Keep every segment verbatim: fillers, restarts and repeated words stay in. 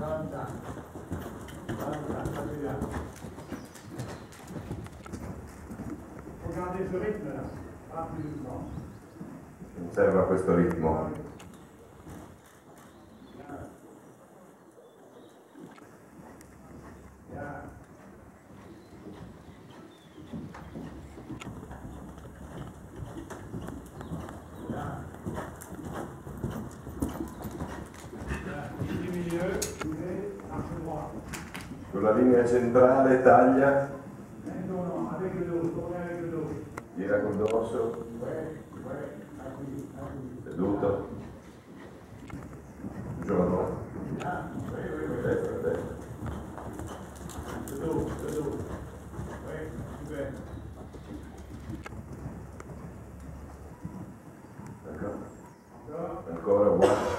Regardez ce rythme là, pas plus doucement. Osserva questo ritmo. Sulla linea centrale taglia, gira col dorso, seduto, giorno, destra, destra. Ancora uguale.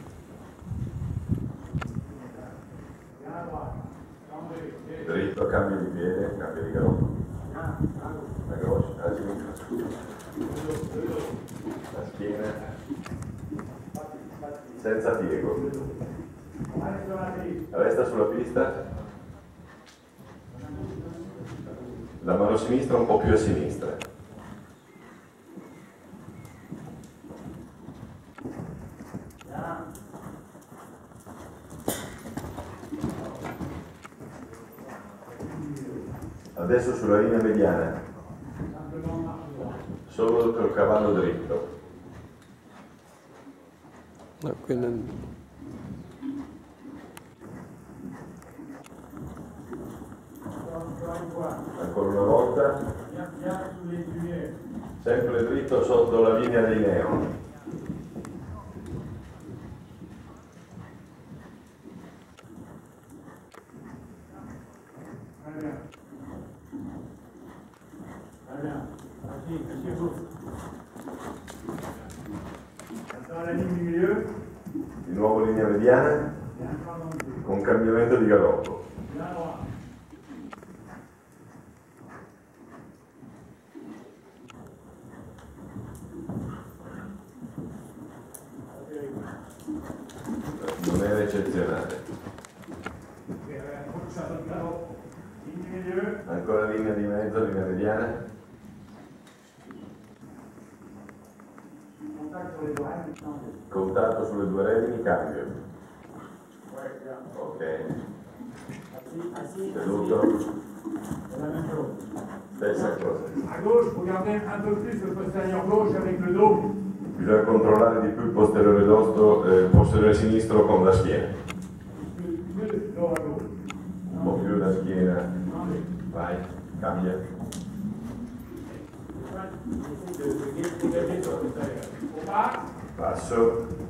Dritto, cambio di piede, cambio di galoppo. La croce, la sinistra, la schiena, senza piego. Resta sulla pista. La mano sinistra un po' più a sinistra. Adesso sulla linea mediana, solo col cavallo dritto. No, quindi... Ancora una volta, sempre dritto sotto la linea dei neon. Di nuovo linea mediana con cambiamento di galoppo. Non era eccezionale. Ancora linea di mezzo, linea mediana. Contatto sulle due redini, cambio. Ok. Seduto. Stessa cosa. A gauche, regardez un peu plus le postérieur gauche avec le dos. Bisogna controllare di più il posteriore dostro, eh, il posteriore sinistro con la schiena. Un po' più la schiena. Vai, cambia. Passo.